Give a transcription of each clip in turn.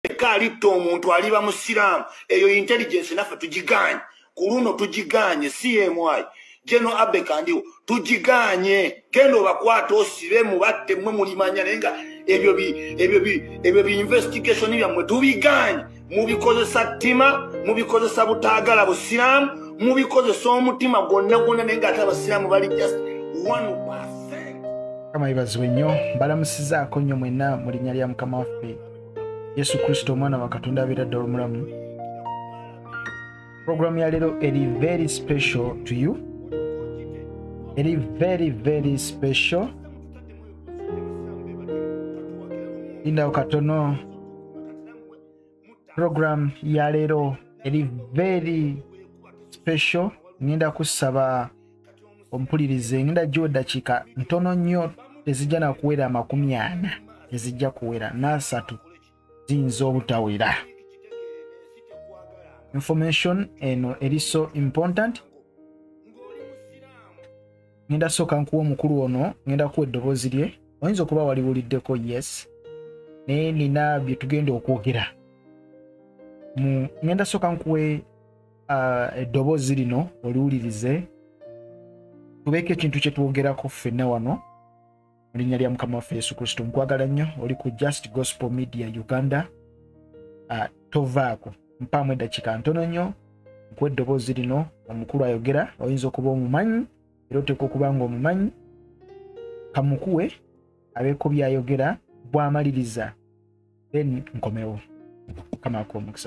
kalita omuntu aliba musiramu eyo intelligence naffe tugiganye kuluno tugiganye CMY General Abe Kandiwo tugiganye genda obakwata osibe mubatte mwe mulimanya naye nga ebyo bi investigation byammwe tubiganye mubikozesa ttima mubikozesa butaagala busiramu mubikozesa omutima gwonna gwonna naye nga ate abasiramu bali just 1%. Kama ibazwe nnyo mbalamusizaako nnyo mwenna mu linnya lya Mukama waffe Yesu Kristo omwana wa Katonda abeeradde omulamu. Program ya leero eri very special to you. Eri very special. Lindawo katono. Program ya leero eri very special. Ngenda kusaba ompulirize ngenda jjo dakiika ntono nnyo tezijja na kuwera 40 tezijja kuwera n'asatu zinzo obutawera. Information eno eri so important. Ngenda soka nkuwa omukulu ono ngenda kuwa eddoboozi lye oyinza okuba waliwuliddeko yes naye nina bye tugenda okwogera. Ngenda soka nkuwe eddoboozi lino oliwulirize tubeeko ekintu kye twogerako ffenna wano mu linnya lya Mukama waffe Yesu Kristo. Nkwagala nnyo oli ku Just Gospel Media Uganda. Tovaako mpaamu eddakiika ntono nnyo nkuwa eddoboozi lino omukulu ayogera oyinza okuba omumanyi era oteeka okuba nga omumanyi kamukuwe abeeko byayogera bwamaliriza then nkomewo. Kamaako omukisa.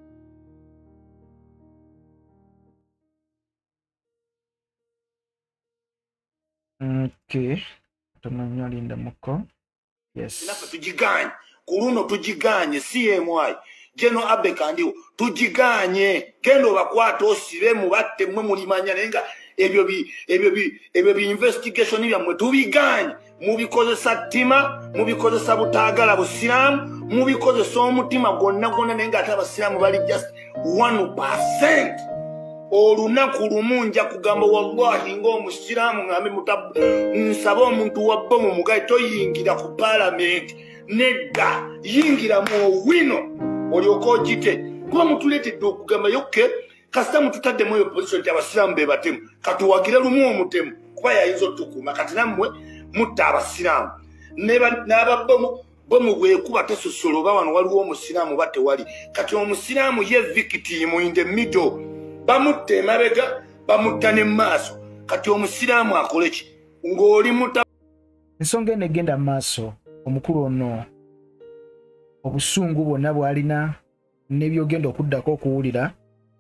Okay. Tonyo linda muko. Yes. Naffe tugiganye kuluno tugiganye CMY General Abe Kandiwo tugiganye genda obakwata osibe mubatte mwe mulimanya naye nga ebyo bi investigation byammwe tubiganye mubikozesa ttima mubikozesa butaagala busiramu mubikozesa omutima gwonna gwonna naye nga ate abasiramu bali just 1%. Olunaku lumu nja kugamba wallahi ng'omusiraamu ngambe nsaba omuntu wa bbomu mugaye toyingira ku parliament nedda yingira mu wino olyoka ogite kuba mutuleetedde okugamba yoke kasita mututaddemu eyo position nti abasiraamu be batemu katuwagire lumu omutemu kuba yayinza otukuuma kati nammwe mutta abasiraamu n'ababbomu bomu bwekuba tesosola oba wano waliwo omusiraamu ba tewali kati omusiraamu ye victim in the middle bamutte emabega bamutta ne maaso kati omusiraamu akole ki ng'oli muta. Ensonga eno egenda mu maaso omukulu ono obusungu bwonna bw'alina n'ebyogenda okuddako okuwulira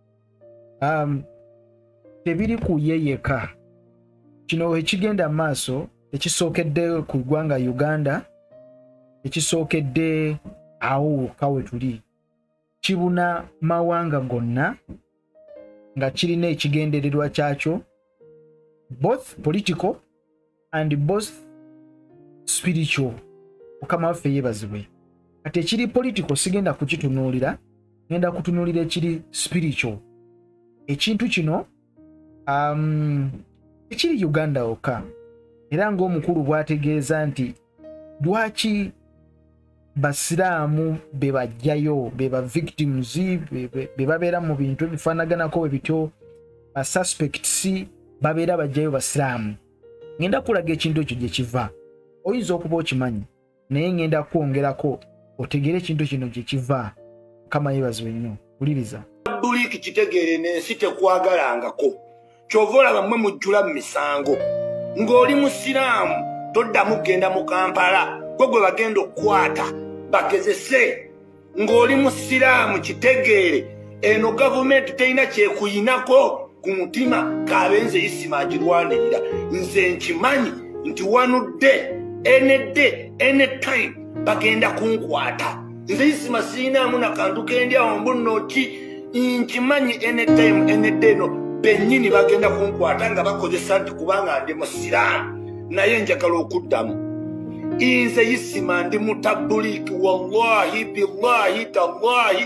tebiri ku ye yekka. Kino ekigenda mu maaso ekisookedde ku ggwanga Uganda ekisookedde awo kawe tuli kibuna mawanga gonna nga kirina ekigendererwa kyakyo both political and both spiritual. Mukama waffe yeebazibwe. Kati ekiri political sigenda kukitunuulira ngenda kutunuulira ekiri spiritual. Ekintu kino ekiri Uganda okka era ng'omukulu bw'ategeeza nti lwaki basiraamu be bajjayo be ba victims be babeera mu bintu ebifaanaganako bwe bityo ba suspects babeera bajjayo basiraamu. Ngenda kulaga ekintu ekyo gye kiva oyinza okuba okimanyi naye ngenda kwongerako otegere ekintu kino gye kiva. Kama yeebazibwe nnyo wuliriza. Buliki kitegeere n'ensi tekwagalangako kyova olaba mmwe mujjula mu misango ng'oli musiraamu toddamu kugenda mu Kampala gwe bagenda okukwata bagezese ng'oli musiraamu kitegeere eno gavumenti terina kyekuyinako ku mutima kabenze isima agirwanirira nze nkimanyi nti wanudde enedde anytime bagenda kunkwata nze isima siinaamu nakantu kendyawo mbunnoti nkimanyi anytime enedde eno bennyini bagenda kunkwata nga bakozesa nti kubanga ndi musiraamu naye njagala okuddamu inze isima ndi mutabuliki wallahi billahi tallahi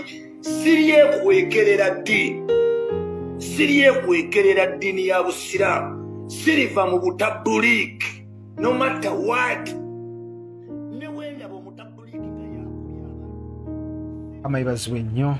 siriyekwekerera ddiini ya busiraamu siriva mu butabuliki no matter what. Newendaba omutabuliki nga yakulya amayibazibwe nnyo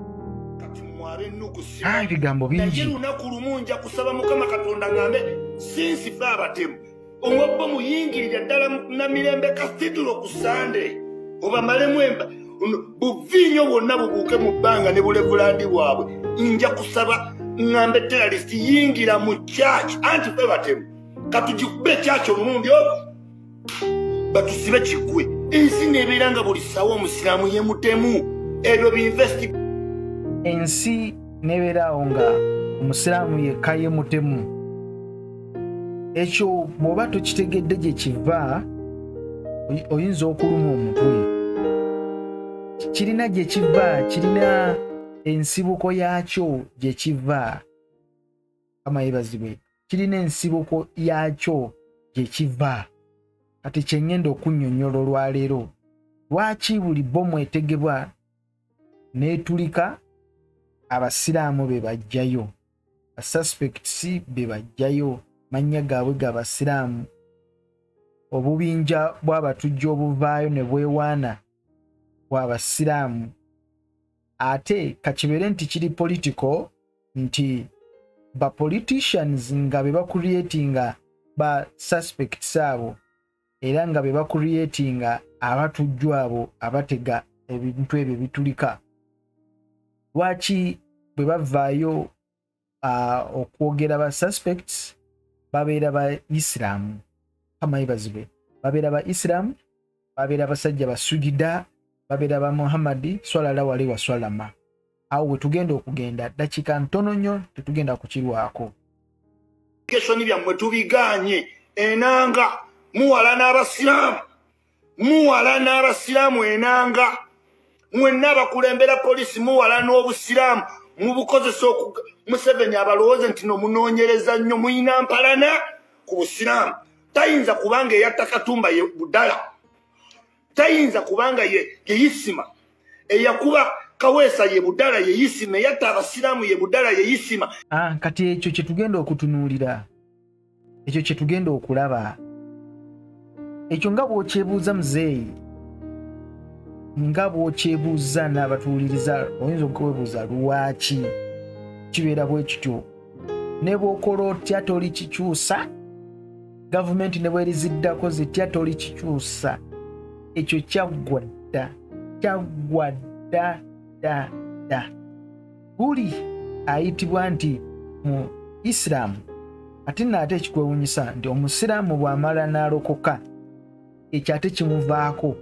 ebigambo bingi lunaku lumu nja kusaba Mukama Katonda ngambe sinsi fe abatemu omwabbo muyingirira ddala na Mirembe Cathedral ku Sunday obamalemu emba buvinyo bwonna bubuuke mu bbanga ne bulevulandi bwabwe nja kusaba ngambe terrorist yingira mu church anti fe batemu katugikube church omulundi ogwo batusibe kigwe ensi nebeera nga buli ssaawa omusiraamu ye mutemu ebyo binvesti ensi nebeeraawo nga omusiraamu yekka ye mutemu ekyo bw'oba tokitegedde gye kiva oyinza okuluma omutwe kirina gye kiva kirina ensibuko yaakyo gye kiva amayibazibwe kirina ensibuko yaakyo gye kiva kati kyengenda okunnyonnyola olwaleero lwaki buli bbomu etegebwa n'etulika abasiraamu be bajjayo basuspects be bajjayo mannya gaabwe g'abasiraamu obubinja bw'abatujja obuvaayo ne bwewaana bw'abasiraamu ate kakibeere nti kiri political nti ba politicians nga be bakureatinga ba suspects abo era nga be bakureatinga abatujjwa abo abatega ebintu ebyo bitulika lwaki bwe bavaayo okwogera ba suspects babeera ba Islam amayibazibwe babeera ba Islam babeera basajja basujida babeera ba Muhammadi sallallahu alaihi wasallam awo we tugenda okugenda dakika ntono nnyo tetugenda kukirwako keshoni byammwe tubiganye enanga muwala n'abasiraamu enanga mwenna bakulembera polisi muwala n'obusiraamu mubukozesa Museveni abalowooze nti nomunoonyereza nnyo muyina mpalana ku busiraamu tayinza kubanga eyatta Katumba ye Budala tayinza kubanga ye Isima eyakuba Kaweesa ye Budala ye Isima eyatta abasiraamu ye Budala ye Isima kati ekyo kye tugenda okutunuulira ekyo kye tugenda okulaba ekyo nga bw'okyebuuza muzeeyi nga bw'okyebuuza n'abatuuliriza oyinza okwebuuza lwaki kibeera bwe kityo ne bw'okola otya toli kikyusa gavumenti ne bweriziddako zitya toli kikyusa ekyo kyaggwa dda buli ayitibwa nti mu Islam ate naate ekikwewunyisa nti omusiraamu bw'amala n'alokoka ekyo ate kimuvaako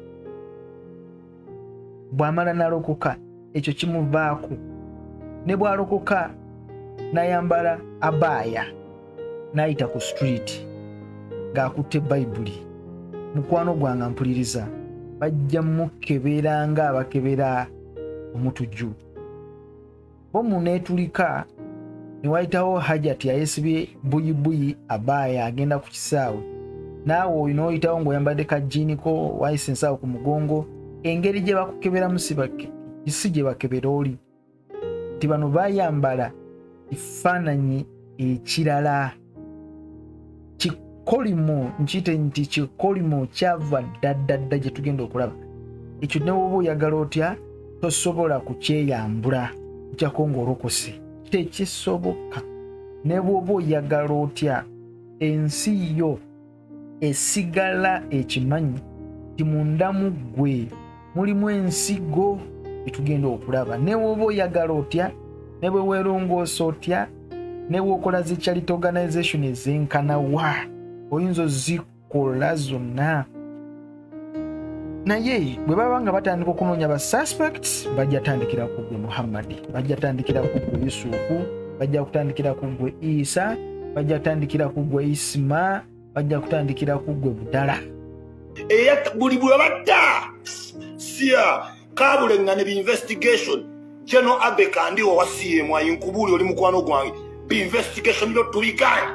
bw'amala n'alokoka ekyo kimuvaako ne bw'alokoka n'ayambala abaaya n'ayita ku street ng'akutte Bayibuli mukwano gwange mpuliriza bajja mukebera nga abakebera omutujju bo muneetulika ne wayitawo hajati yayesibye buyibuyi abaaya agenda ku kisaawe naawe olina oyitawo ng'oyambadde kajiiniko wayise ensaawo ku mugongo engeri gye bakukeberamu si gye bakebera oli nti bano bayambala ekifaananyi ekirala kikolimo nkiyite nti kikolimo kyava ddadda gye tugenda okulaba ekyo ne woba oyagala otya tosobola kukyeyambula nkyako ng'olokose tekisoboka ne bwoba oyagala otya ensi yo esigala ekimanyi ti mundamu ggwe mulimu ensigo etugenda okulaba ne bwoba oyagala otya ne bwe weerongoosa otya ne bwokola zi charity organization ezenkanawa oyinza ozikola zonna naye bwe baba nga batandika okunoonya ba suspects bajja tandikira ku gwe Muhammadi bajja tandikira ku gwe Yusufu bajja kutandikira ku gwe Isa bajja kutandikira ku gwe Isima bajja kutandikira ku gwe Budala buli bwe batta siya kabulengane bi investigation General Abe kandi wa CM ayinkubuli oli mukwano gwange bi investigation byo tubikanye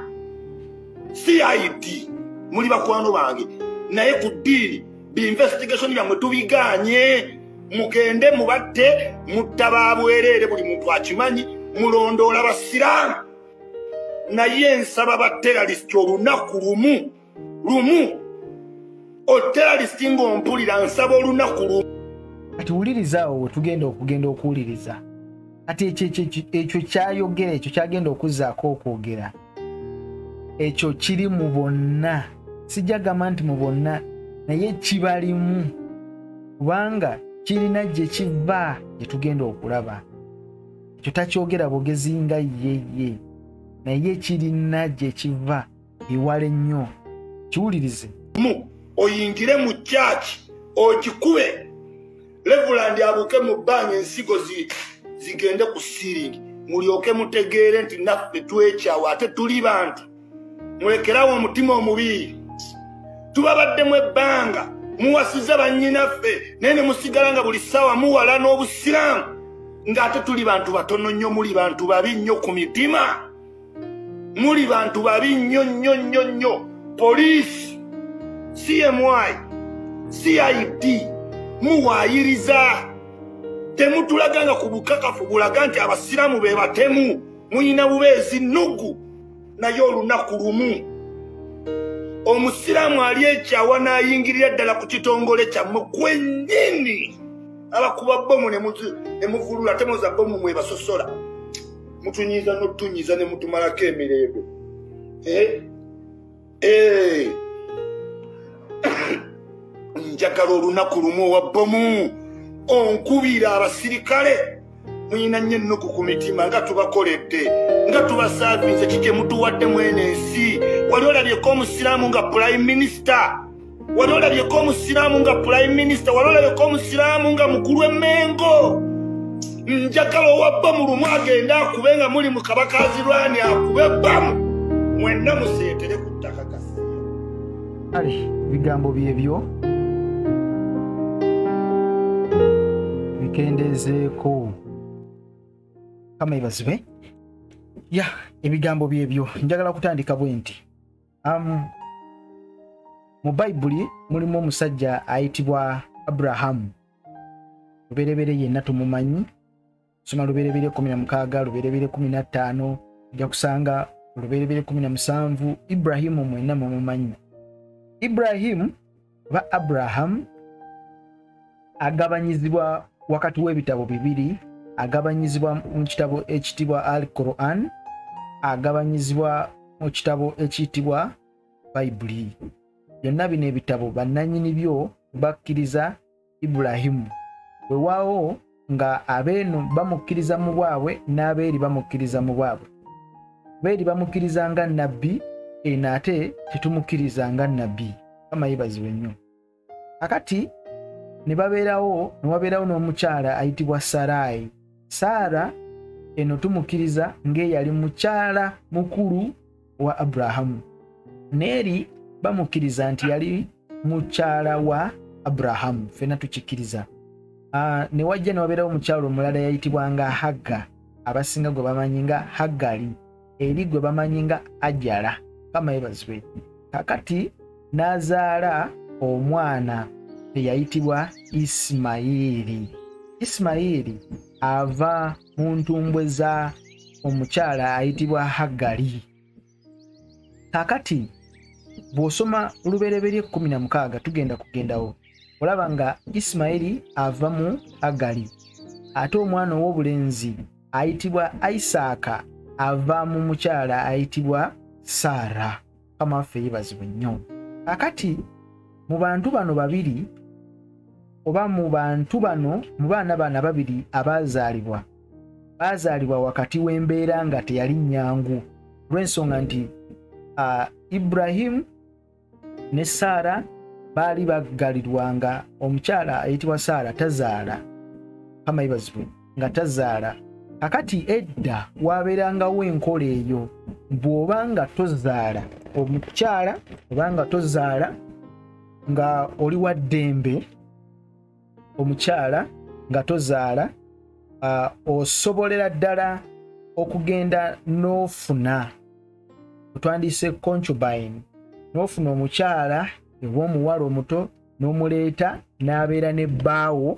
CID muli bakwano bange naye ku diri bi investigation byamwe tubiganye mugende mubatte mutababwerere buli muntu akimanyi mulondola abasiraamu naye nsaba ba terrorist olunaku lumu o terrorist ng'ompulira nsaba olunaku lumu kati wulirizawo tugenda okuwuliriza kati ekyo kyayogera ekyo kyagenda okuzzaako okwogera ekyo kiri mu bonna sijagamba nti mu bonna naye kibalimu kubanga kirina gye kiva gye tugenda okulaba ekyo takyogera bogezi nga yeye naye kirina gye kiva iwala ennyo kiwulirize oyingire mu kyaki okikube Reverend abuke mu bbanga ensigo zigende ku ceiling mulyoke mutegeere nti naffe twekyawa ate tuli bantu mulekerawo omutima omubi tubabaddemu ebbanga muwasiza bannyinaffe naye ne musigala nga buli ssaawa muwala n'obusiraamu ng'ate tuli bantu batono nnyo muli bantu babi nnyo ku mitima muli bantu babi nnyo nnyo nnyo nnyo poliisi CMY CID muwaayiriza temutulaganga ku bukakafu bulaga nti abasiraamu be batemu muyina bubeezi nnugu naye olunaku lumu omusiraamu ali ekyawa n'ayingirira ddala ku kitongole kyammwe gwennyini abakuba bbomu ne muvulula temuza bbomu mwebasosola mutunyiza n'otunyiza ne mutumalako emirembe njagala olunaku lumu owa bbomu onkubira abasirikale muyina nnyo ennuku ku mitima nga tubakoledde nga tubasaavinze kike mutuwadde mwene ensi wali olabyeko omusiraamu nga prime minister wali olabyeko omusiraamu nga prime minister wali olabyeko omusiraamu nga mukulu emmengo njagala owa bbomu lumu agenda akube nga muli mu kabakazirwani akube bbamu mwenna museetere ku ttaka kasi ali bigambo byebyo bikendezeeko kama ibazibwe ya ebigambo byebyo njagala kutandika bwe nti mu bayibuli mulimu omusajja ayitibwa Aburahamu luberebere yenna tumumanyi soma luberebere 16 luberebere 15 ojja kusanga luberebere 17 Ibrahimu mwenna mumumanyi Ibrahimu ba Abraham agabanyizibwa wakati w'ebitabo bibiri agabanyizibwa mu kitabo ekitibwa Al-Quran agabanyizibwa mu kitabo ekitibwa Bayibuli byonna bino ebitabo bannannyini byo bakkiriza Ibrahimu weewaawo nga abeeno bamukkiriza mu bwabwe n'abeeri bamukkiriza mu bwabwe beeri bamukkiriza nga nnabbi ate tetumukkiriza nga nnabbi kama yeebazibwe nnyo akati ne wabeerawo n'omukyala ayitibwa Sarai Sara eno tumukkiriza ng'eyali mukyala mukulu wa Aburahamu neeri bamukkiriza nti yali mukyala wa Aburahamu fena tukikkiriza ne wajja ne wabeerawo omukyala omulala yayitibwa nga Hagga abasinga gwe bamanyi nga Haggali eri gwe bamanyi nga Ajala kama yeebazibwe kakati n'azaala omwana eyayitibwa Isimayiri ava mu ntumbwe za omukyala ayitibwa Haggali kakati bw'osoma olubereberye 16 tugenda kugendawo olaba nga Isimayiri ava mu Haggali ate omwana ow'obulenzi ayitibwa Isaaka ava mu mukyala ayitibwa Sara kama waffe yeebazibwe nnyo kakati mu bantu bano babiri oba mu baana bana babiri baazaalibwa wakati w'embeera nga teyali nnyangu lw'ensonga nti Ibrahimu ne Sara baali baggalirwanga omukyala ayitibwa Sara tazaala kama yeebazibwe nga tazaala kakati edda waabeerangawo enkola eyo bw'oba nga tozaala omukyala oba nga tozaala nga oli wa ddembe omukyala nga tozaala osobolera ddala okugenda n'ofuna otwandise concubine n'ofuna omukyala ew'omuwala omuto n'omuleeta n'abeera ne bbaawo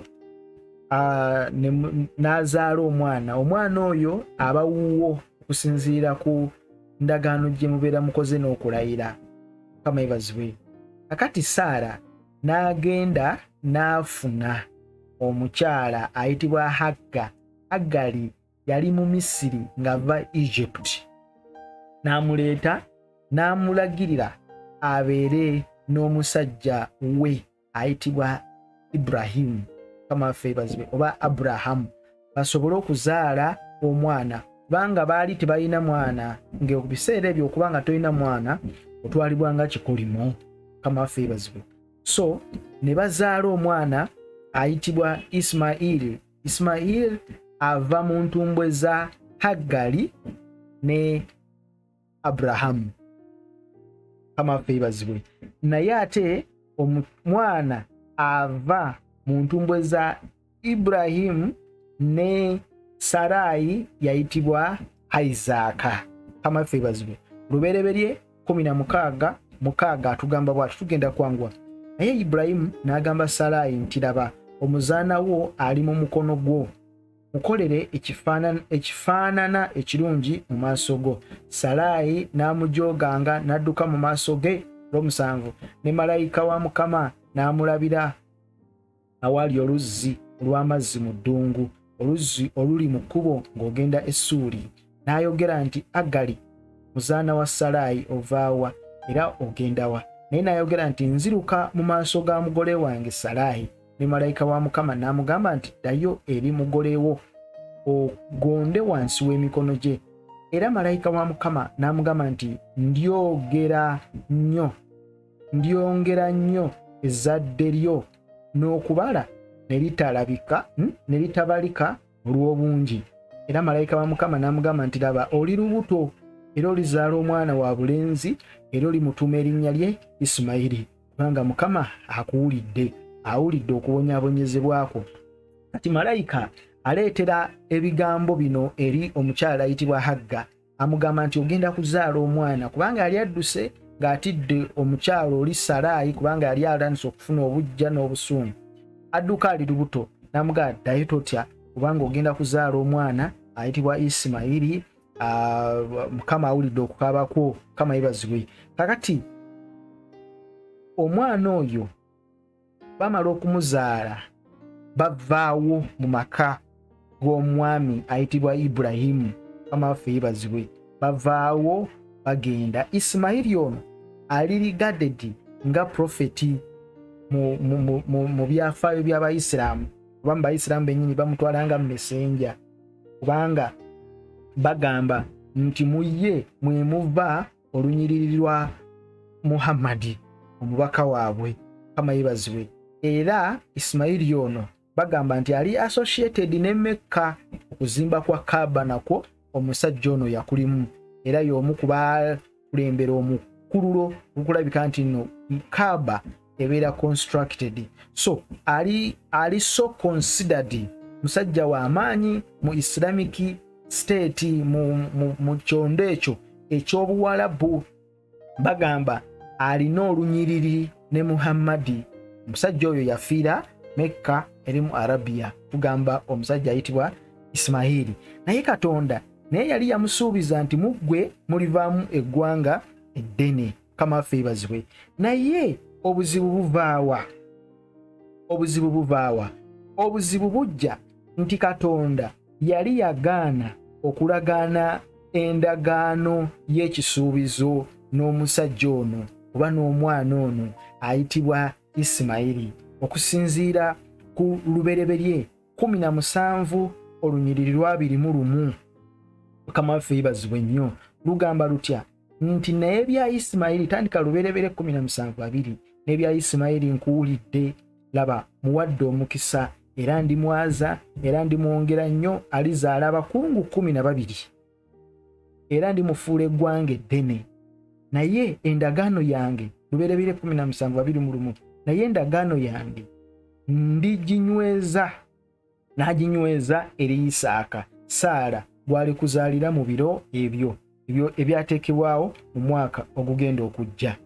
n'azaala omwana oyo aba wuwo okusinziira ku ndagaano gye mubeera mukoze n'okulayira kama yeebazibwe kakati Saara n'agenda n'afuna omukyala ayitibwa Hagali yali mu Misiri ng'ava Egypt. N'amuleeta n'amulagirira abeere n'omusajja we ayitibwa Ibrahim kama febazwe oba Abraham basobole okuzaala omwana kubanga baali tebalina mwana ng'ebiseera ebyo okubanga tolina mwana otwalibwa nga kikolimo kama febazwe. So ne bazaala omwana ayitibwa Ismail ava mu ntumbwe za Hagali ne Abraham kama febazwe. Naye ate omwana ava mu ntumbwe za Ibrahim ne Sarai yayitibwa Isaac kama febazwe. Lubereberye 16 atugamba bwatu tugenda kwangwa. Naye Ibrahim n'agamba Sarai nti laba omuzaana wo ali mu mukono gwo mukolere ekifaanana ekirungi mu maaso go. Sarai n'amujoganga n'adduka mu maaso ge olw'omusanvu ne malayika wa Mukama n'amulabira awali oluzzi olw'amazzi mu ddungu oluzzi oluli mu kkubo ng'ogenda e Suuli. N'ayogera nti Agali muzaana wa Sarai ovaawa era ogenda wa? Naye n'ayogera nti nziruka mu maaso ga mugole wange Sarai. Ne malayika wa Mukama n'amugamba nti ddayo eri mugole wo ogonde wansi w'emikono gye. Era malayika wa Mukama n'amugamba nti ndyongera nnyo ezzadde lyo n'okubala ne litabalika olw'obungi. Era malayika wa Mukama n'amugamba nti laba oli lubuto era olizaala omwana wa bulenzi era olimutuuma erinnya lye Isimayiri kubanga Mukama akuwulidde awulidde okubonyaabonyezebwako. Kati malayika aleetera ebigambo bino eri omukyala ayitibwa Hagga amugamba nti ogenda kuzaala omwana kubanga yali adduse ng'atidde omukyala oli Sarai kubanga yali alanise okufuna obujja n'obusuumu. Adduka ali lubuto n'amugamba ddayo totya kubanga ogenda kuzaala omwana ayitibwa Isimayiri. Mukama awulidde okukaaba kwo Mukama yebazibwe. Kakati omwana oyo bamala okumuzaala bavaawo mu maka g'omwami ayitibwa Ibrahimu Mukama waffe yebazibwe. Bavaawo bagenda. Isimayiri ono ali regarded nga profeti mu byafaayo by'Abayisiraamu kuba mu Bayisiraamu bennyini bamutwala nga messenger kubanga bagamba nti muye mwe muva olunyiriri lwa Muhammadi omubaka waabwe Mukama yebazibwe. Era Isimayiri ono bagamba nti ali associated ne Mecca okuzimba kwa Kaaba nakwo omusajja ono yakulimu era y'omu ku bakulembera omukululo okulabika nti no Kaaba ebeera constructed. So ali so considered musajja wa amaanyi mu Islamic state mu kyondo ekyo eky'obuwalabu. Bagamba alina olunyiriri ne Muhammadi. Omusajja oyo yafiira Mecca eri mu Arabia. Tugamba omusajja ayitibwa Isimayiri. Naye Katonda naye yali yamusuubiza nti muggwe mulivaamu eggwanga eddene Mukama waffe yebazibwe. Naye obuzibu buvaawa? Obuzibu bujja nti Katonda yali yagaana okulagaana endagaano y'ekisuubizo n'omusajja ono oba n'omwana ono ayitibwa Isimayiri okusinziira ku lubereberye 17 olunyiriri lwa 21. Mukama waffe yebazibwe nnyo. Lugamba lutya nti naye bya Isimayiri tandika lubereberye 17:2 n'ebya Isimayiri nkuwulidde laba muwadde omukisa era ndimwaza era ndimwongera nnyo alizaala abakungu 12 era ndimufuula eggwanga eddene. Naye endagaano yange lubereberye 17:2 naye endagaano yange ndiginyweza n'aginyweza eri Isaaka Saara gwali kuzaalira mu biro ebyo ebyateekebwawo mu mwaka ogugenda okujja.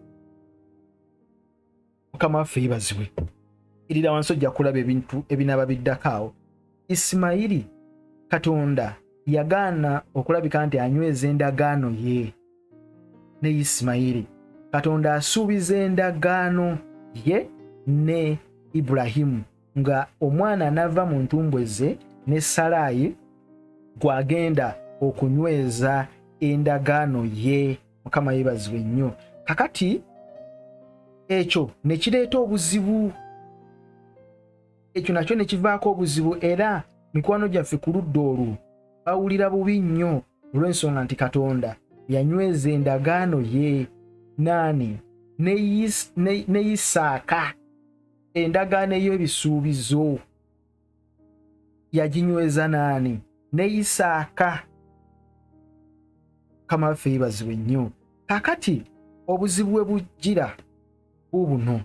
Mukama waffe yebazibwe. Irira wansi ojja kulaba ebintu ebinaba biddakaawo. Isimayiri Katonda yagaana okulabika nti anyweza endagaano ye ne Isimayiri. Katonda asuubiza endagaano ye ne Ibrahimu nga omwana nava mu ntumbwe ze ne Sarayi gwagenda okunyweza endagaano ye. Mukama yebazibwe nnyo. Kakati ekyo ne kireeta obuzibu, ekyo nakyo ne kivaako obuzibu, era mikwano gyaffe ku ludda olwo bawulira bubi nnyo olw'ensonga nti Katonda yanyweza endagaano ye nani ne Isaaka, endagaano ey'ebisuubizo yaginyweza nani ne Isaaka. Mukama waffe yebazibwe nnyo. Kakati obuzibu bwe bujjira bubuno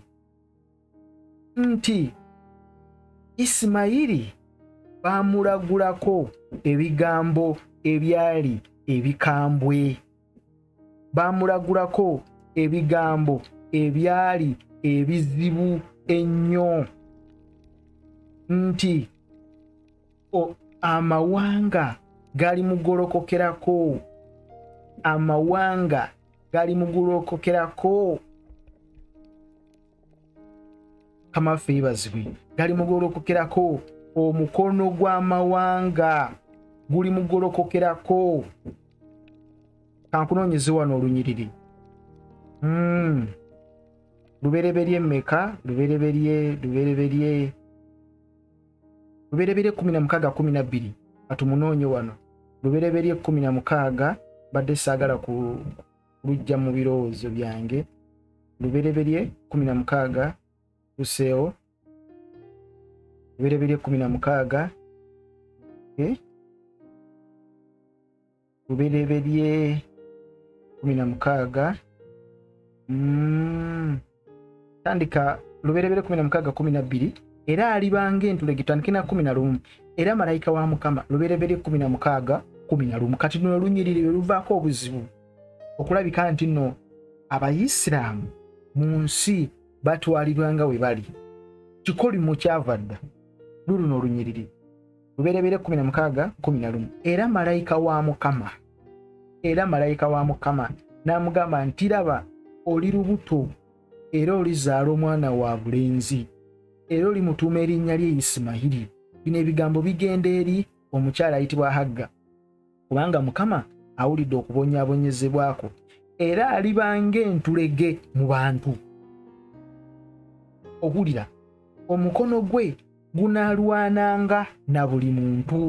nti Isimayiri bamulagulako ebigambo ebyali ebikambwe, bamulagulako ebigambo ebyali ebizibu ennyo nti amawanga gali mugolokokerako, amawanga gali mugolokokerako. Mukama waffe yebazibwe, gali mugolokokerako, omukono gw'amawanga guli mugolokokerako. Kankunoonyeze wano olunyiriri. Lubereberye mmeka? Lubereberye 16:12. Atumunoonye wano. Lubereberye 16 badde saagala kulujja mu birowoozo byange. Lubereberye 16 Luseo. Lubereberye 16. Lubereberye 16. Tandika lubereberye 16:12. Era alibange entulege tandike na 11. Era malayika wa Mukama lubereberye 16:11. Kati no lunyiriri luvaako obuzibu okulabika nti nno Abayisiraamu mu nsi batwalirwanga we bali. Kikoli mu kyavadda luno olunyiriri lubereberye 16:11. Era malayika wa Mukama n'amugamba nti laba oli lubuto era olizaala omwana wa bulenzi era olimutuuma erinnya lye Isimayiri. Bino ebigambo bigenda eri omukyala ayitibwa Hagga, kubanga Mukama awulidde okubonyaabonyezebwako, era alibange entulege mu bantu. Owulira, omukono gwe gunaalwananga na buli muntu.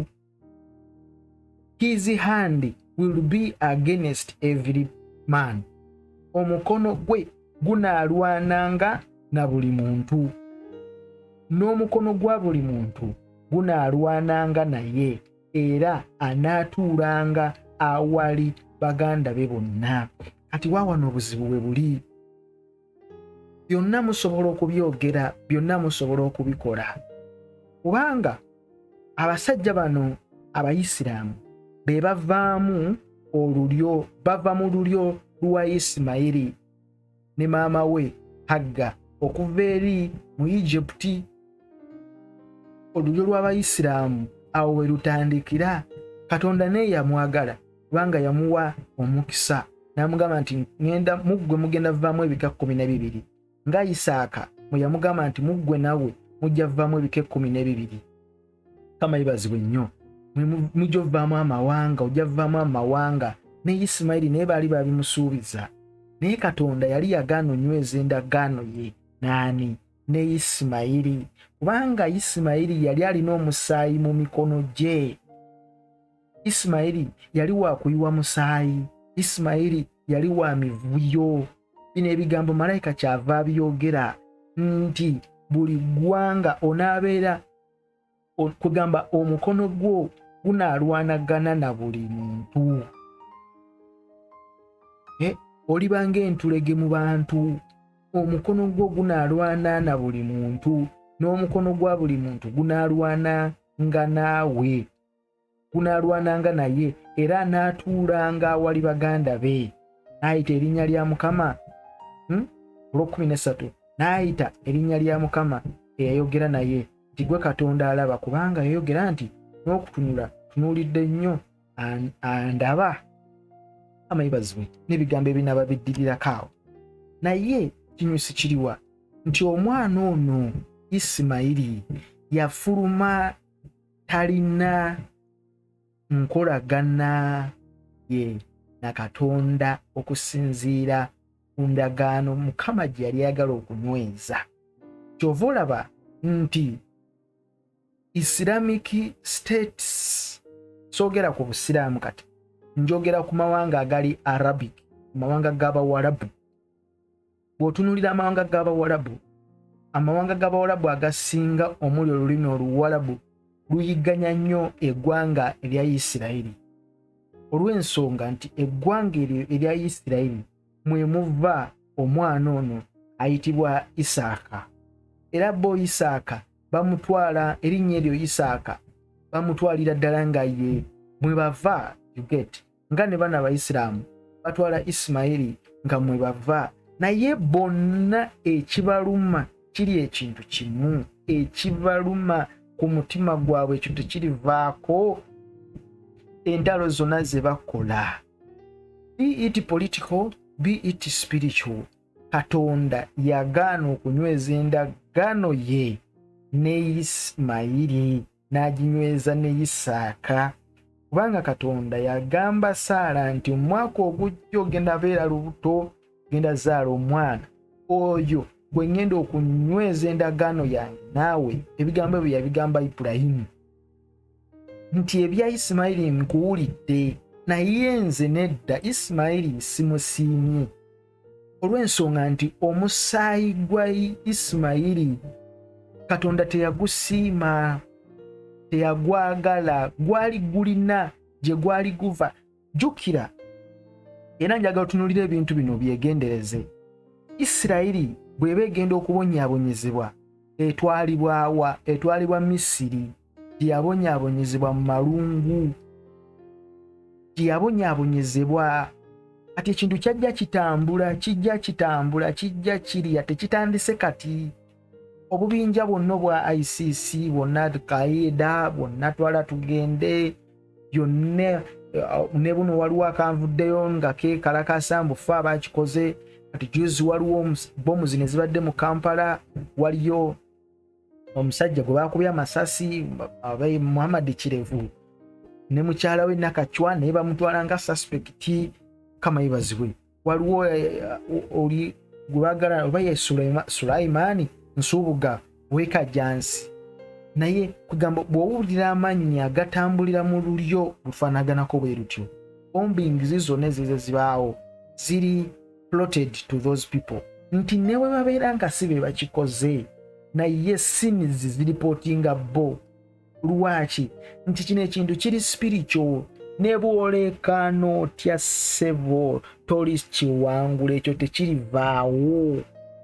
His hand will be against every man. Omukono gwe gunaalwananga na buli muntu, n'omukono gwa buli muntu gunaalwananga naye, era anaatuulanga awali baganda be bonna. Kati waawano obuzibu bwe buli. Byonna musobola okubyogera, byonna musobola okubikola, kubanga abasajja bano Abayisiraamu be bavaamu olulyo, bava mu lulyo lwa Isimayiri ne maama we Hagga okuva eri mu Egypti. Olulyo lw'Abayisiraamu awo we lutandikira. Katonda naye yamwagala kubanga yamuwa omukisa, n'amugamba nti ngenda muggwe mugenda vaamu ebika 12, nga Isaaka mwe yamugamba nti muggwe nawe mujja vaamu ebika 12. Kama yebazibwe nnyo, mujja vaamu amawanga, ojja vaamu amawanga. Ne Isimayiri naye baali babimusuubiza, naye Katonda yali yagaana onyweza endagaano ye nani ne Isimayiri, kubanga Isimayiri yali alina omusaayi mu mikono gye. Isimayiri yali wa kuyiwa musaayi, Isimayiri yali wa mivuyo. Bino ebigambo malayika kyava byogera nti buli ggwanga onaabeera kugamba omukono gwo gunaalwanagana na buli muntu. Olibanga entulege mu bantu, omukono gwo gunaalwana na buli muntu, n'omukono gwa buli muntu gunaalwananga naawe, gunaalwananga naye, era anaatuulanga awali baganda be. N'ayita erinnya lya Mukama. 13 n'ayita erinnya lya Mukama eyayogera naye nti gwe Katonda alaba, kubanga yayogera nti n'okutunula tunuulidde nnyo andaba. Amayibazibwe n'ebigambo ebinaba biddirirako awo. Naye kinyusi kiriwa nti omwana ono Isimayiri yafuluma talina nkolagana ye na Katonda okusinziira ku ndagaano Mukama gye yali ayagala okunyweza. Kyova olaba nti Islamic States, soogera ku Busiraamu kati, njogera ku mawanga agali Arabic, amawanga g'Abawarabu. Bw'otunuulira amawanga g'Abawarabu agasinga omuli olulimi Oluwarabu luyiganya nnyo eggwanga erya Isirayiri, olw'ensonga nti eggwanga erya Isirayiri mwe muva omwana ono ayitibwa Isaaka, era bo Isaaka bamutwala erinnya eryo Isaaka bamutwalira ddala nga ye mwe bava, you get, nga ne bana Abayisiraamu batwala Isimayiri nga mwe bava, naye bonna ekibaluma kiri ekintu kimu, ekibaluma ku mutima gwabwe ekyo tekirivaako entalo zonna ze bakola, be it political, be it spiritual. Katonda yagaana okunyweza endagaano ye ne Isimayiri n'aginyweza ne Isaaka, kubanga Katonda yagamba Saara nti omwaka ogujja ogenda beera lubuto, genda zaala omwana oyo gwe ngenda okunyweza endagaano yange naawe. Ebigambo ebyo yabigamba Ibulayimu nti ebya Isimayiri nkuwulidde, naye nze nedda Isimayiri simusiimye, olw'ensonga nti omusaayi gwa Isimayiri Katonda teyagusiima, teyagwagala, gwali gulina gye gwali guva. Jjukira, era njagala otunuulira ebintu bino byegendereze. Isirayiri bw'eba egenda okubonyaabonyezebwa etwalibwa etwalibwa Misiri, gye yabonyaabonyezebwa mu malungu, gye yabonyaabonyezebwa. Kati ekintu kijja kitambula kijja kirya, tekitandise kati. Obubinja bwonna obwa ICC, bwonna Al-Qaeda, bwonna twala tugende, byonna ne buno waliwo akanvuddeyo nga keekalakasa mbufe abakikoze. Kati juzi waliwo bomu zino ezibadde mu Kampala, waliyo omusajja gwe baakubye amasasi Muhammad Kirevu ne mukyala we Nakachwa naye bamutwala nga suspect. Kama yibazibwe. Waliwo oli gwagala oba ye Sulaimani Nsubuga w'Ekajjansi, naye kugamba bw'owulira amannya gatambulira mu lulyo lufaanaganako bwe lutyo. Bombing zonna ezize zibaawo ziri plotted to those people, nti ne bwe babeera nga si be bakikoze, naye sinizi ziripootinga bo. Lwaki? Nti kino ekintu kiri spiritual. Ne bw'olekaana otya ssebo toli kiwangula, ekyo tekirivaawo,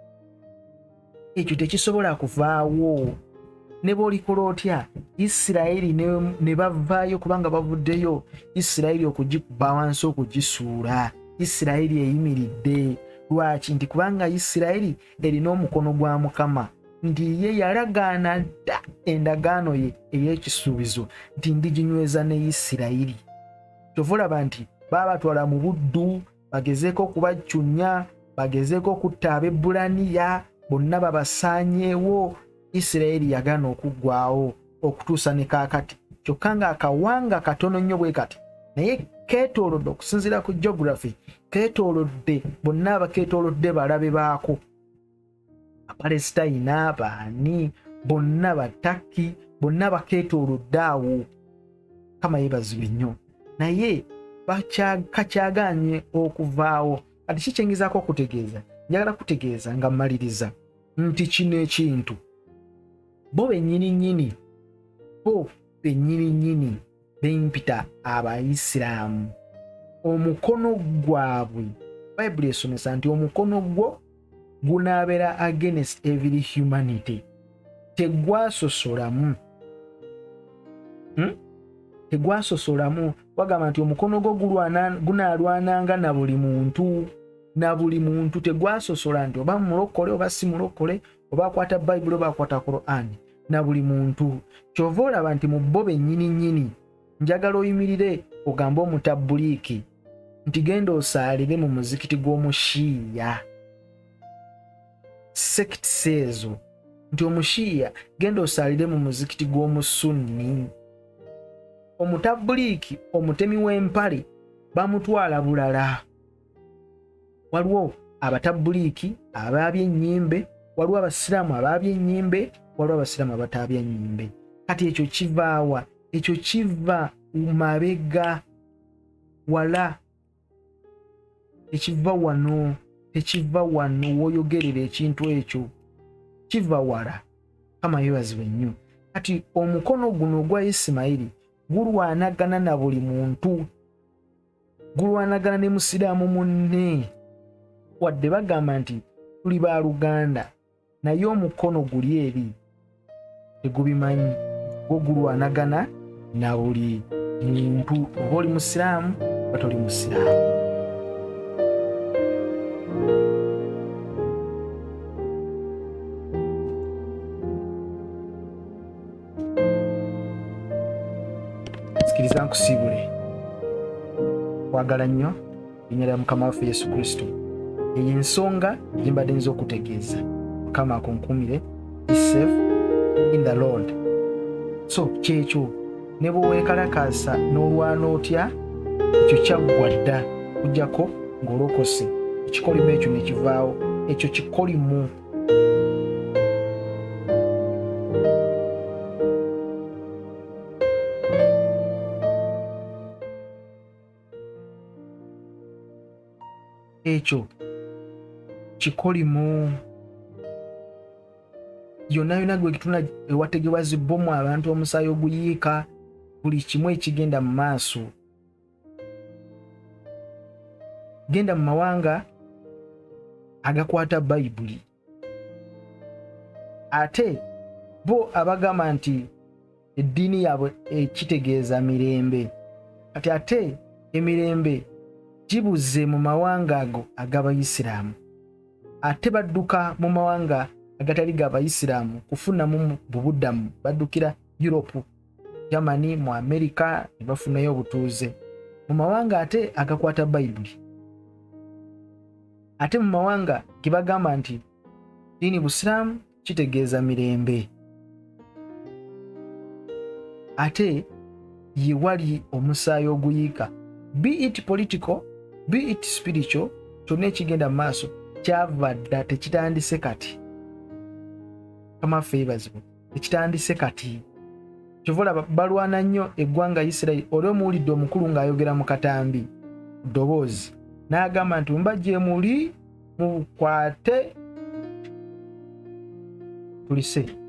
ekyo tekisobola kuvaawo. Ne bw'olikola otya, Isirayiri ne bavaayo kubanga bavuddeyo Isirayiri okugikuba wansi okugisuula. Isirayiri eyimiridde. Lwaki? Nti kubanga Isirayiri erina omukono gwa Mukama, nti ye yalagaana dda endagaano ye ey'ekisuubizo nti ndiginyweza ne Isirayiri. Kyova olaba nti baabatwala mu buddu, bagezeeko okubacunya, bagezeeko okutta Abaebbulaniya, bonna babasaanyeewo. Isirayiri yagaana okuggwaawo okutuusa ne kaakati, kyokka nga akawanga katono nnyo bwe kati, naye keetoolodde okusinziira ku geography, keetoolodde bonna abakeetoolodde balabe baako. Apalesitayina, baani, bonna Bataki, bonna bakeetoolodde awo. Kama yeebazibwe nnyo, naye kakyagaanye okuvaawo. Kati kikyengezaako okutegeeza, njagala kutegeeza nga mmaliriza nti kino ekintu bo bennyini bempita Abayisiraamu, omukono gwabwe Bayibuli esomesa nti omukono gwo gunaabeera against every humanity. Tegwasosolamu, tegwasosolamu. Bagamba nti omukono gwo gunaalwananga na buli muntu, tegwasosola nti oba mulokole oba si mulokole, oba akwata Bayibuli oba akwata Qur'ani, na buli muntu. Kyova olaba nti mu bo bennyini njagala oyimirire ogambe omutabuliiki nti genda osaalire mu muzikiti gw'omushiiya, sekitisi ezo nti omushiya genda osalire mu muzikiti gw'omusunni. Omutabuliiki omutemi w'empale bamutwala bulala. Waliwo abatabuliiki abaabye ennyimbe, waliwo abasiraamu abaabye ennyimbe, waliwo abasiraamu abataabye ennyimbe. Kati ekyo kivaawa? Ekyo kiva mabega wala, tekiva wano, tekiva wano w'oyogerera ekintu ekyo, kiva wala. Kama yeebazibwe nnyo. Kati omukono guno ogwa Isimayiri gulwanagana na buli muntu, gulwanagana ne musiraamu munne, wadde bagamba nti tuli ba Luganda, naye omukono guli eri tegubimanyi, gwo gulwanagana na buli muntu, oba oli musiraamu oba toli musiraamu. Sikiriza nkusiibule, kwagala nnyo linnya lya Mukama waffe Yesu Kristo. Eyo ensonga gye mbadde nza okutegeeza. Mukama akunkumire. Be safe in the Lord. So kyekyo ne bwe weekalakaasa n'olwana otya, ekyo kyaggwa dda okuggyako ng'olokose. Ekikolimu ekyo ne kivaawo. Ekyo kikolimu. Ekyo kikolimu. Yonna yonna gwe kituna ewategebwa zibbomu, abantu omusaayi oguyiika, buli kimu ekigenda mu maaso. Genda mu mawanga agakwata Bayibuli, ate bo abagamba nti eddiini yaabwe ekitegeeza mirembe. Kati ate emirembe gibuze mu mawanga ago ag'Abayisiraamu, ate badduka mu mawanga agatali g'Abayisiraamu kufunamu bubuddamu. Baddukira Europe, Germany, mu America ne bafunayo obutuuze mu mawanga ate agakwata Bayibuli. Ate mu mawanga ge bagamba nti ddiini Busiraamu kitegeeza mirembe, ate ye wali omusaayi oguyiika, be it political, be it spiritual, kyonna ekigenda mu maaso kyava dda, tekitandise kati. Kama yeebazibwe, tekitandise kati. Kyova olaba balwana nnyo eggwanga Isirayiri. Oli omuwulidde omukulu ng'ayogera mu katambi ddoboozi n'agamba nti mba gye muli mukwate tulise.